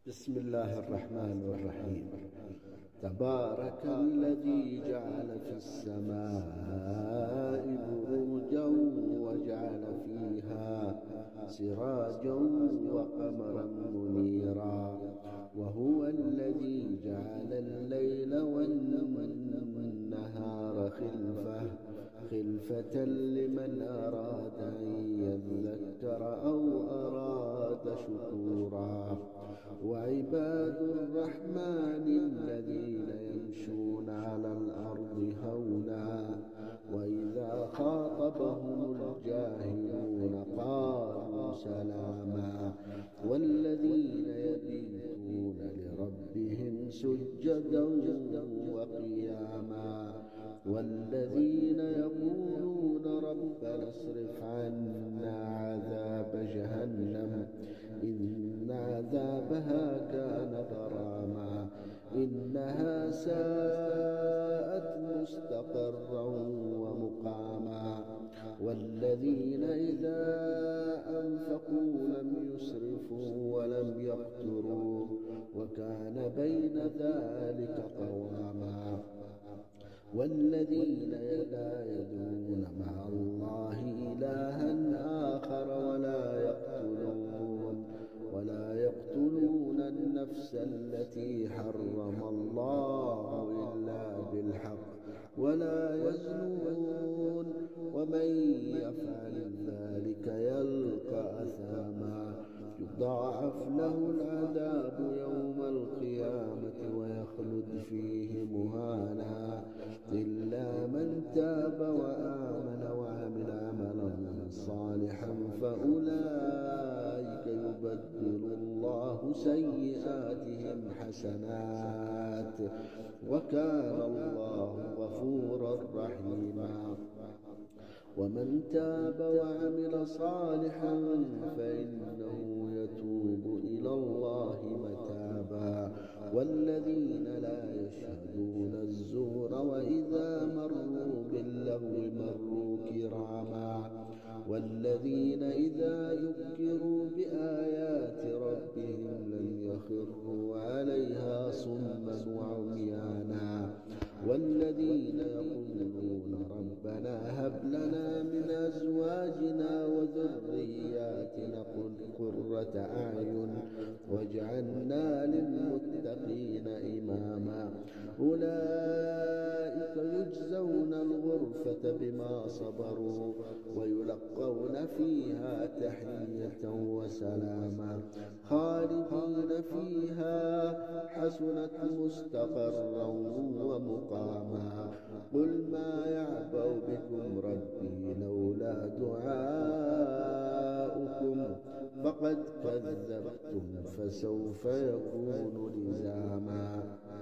بسم الله الرحمن الرحيم. تبارك الذي جعل في السماء بروجا وجعل فيها سراجا وقمرا منيرا، وهو الذي جعل الليل والنهار خلفة لمن أراد أن يذكر أو أراد شكورا. وعباد الرحمن الذين يمشون على الأرض هونا وإذا خاطبهم الجاهلون قالوا سلاما، والذين يبيتون لربهم سجدا وقياما، والذين يقولون ربنا اصرف عنا عذاب جهنم إن عذابها كان غراما إنها ساءت مستقرا ومقاما. والذين إذا أنفقوا لم يسرفوا ولم يقتروا وكان بين ذلك قواما. والذين لا يدعون مع الله إلها آخر ولا يقتلون النفس التي حرم الله إلا بالحق ولا يزنون، ومن يفعل ذلك يلقى أثاما يضاعف له العذاب يوم القيامة ويخلد فيه مهانا إلا من تاب وآمن وعمل عملا صالحا فأولئك يبدل الله سيئاتهم حسنات وكان الله غفورا رحيما. ومن تاب وعمل صالحا فإنه يتوب إلى الله متابا. والذين لا يشهدون الزور وإذا مروا باللغو مروا كراما. والذين إذا ذكروا بآيات ربهم لم يخروا عليها صما وعميانا. والذين يقولون ربنا هب لنا من أزواجنا وذرياتنا قرة أعين واجعلنا للمتقين إماما. أولئك يجزون الغرفة بما صبروا ويلقون فيها تحية وسلاما خالدين فيها حسنت مستقرا ومقاما. قل ما يعبأ بكم ربي لولا دعاؤكم فقد كذبتم فسوف يكون لزاما.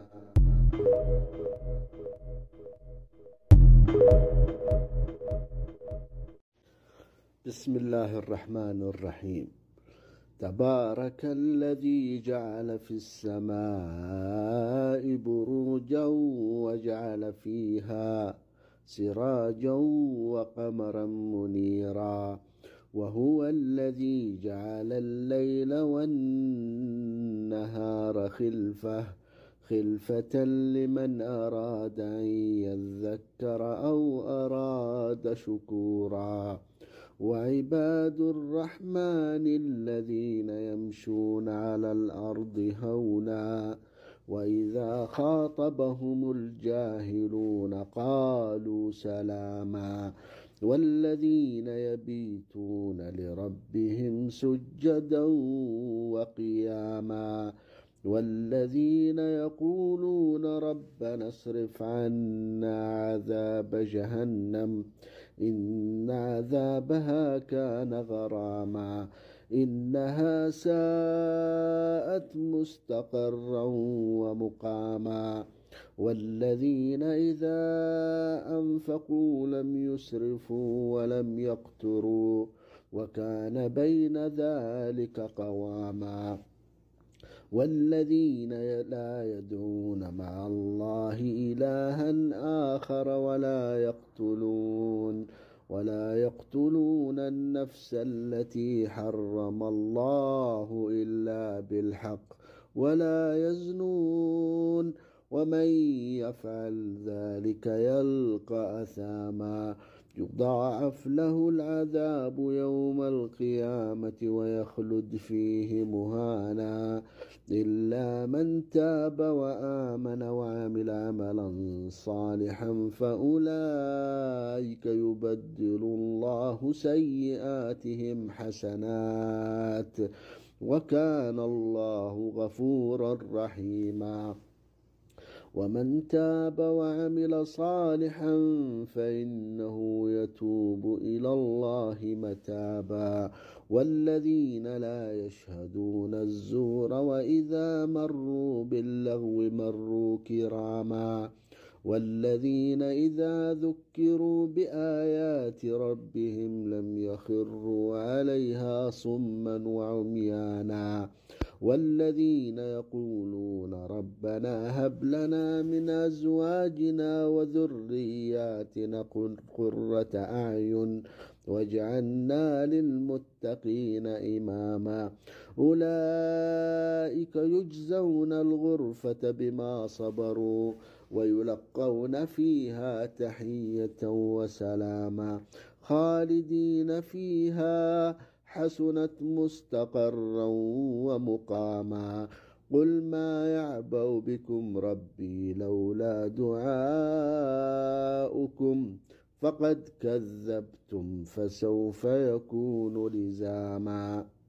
بسم الله الرحمن الرحيم. تبارك الذي جعل في السماء بروجا وجعل فيها سراجا وقمرا منيرا، وهو الذي جعل الليل والنهار خلفة لمن أراد أن يذكر أو أراد شكورا. وعباد الرحمن الذين يمشون على الأرض هونا وإذا خاطبهم الجاهلون قالوا سلاما، والذين يبيتون لربهم سجدا وقياما. والذين يقولون ربنا اصرف عنا عذاب جهنم إن عذابها كان غراما إنها ساءت مستقرا ومقاما. والذين إذا أنفقوا لم يسرفوا ولم يقتروا وكان بين ذلك قواما. والذين لا يدعون مع الله إلها آخر ولا يقتلون النفس التي حرم الله إلا بالحق ولا يزنون ومن يفعل ذلك يلقى أثاما يضاعف له العذاب يوم القيامة ويخلد فيه مهانا إلا من تاب وآمن وعمل عملا صالحا فأولئك يبدل الله سيئاتهم حسنات وكان الله غفورا رحيما ومن تاب وعمل صالحا فإنه يتوب إلى الله متابا والذين لا يشهدون الزور وإذا مروا باللغو مروا كراما والذين إذا ذكروا بآيات ربهم لم يخروا عليها صما وعميانا والذين يقولون ربنا هب لنا من أزواجنا وذرياتنا قرة أعين واجعلنا للمتقين إماما أولئك يجزون الغرفة بما صبروا ويلقون فيها تحية وسلاما خالدين فيها حسنت مستقرا ومقاما قل ما يعبأ بكم ربي لولا دعاؤكم فقد كذبتم فسوف يكون لزاما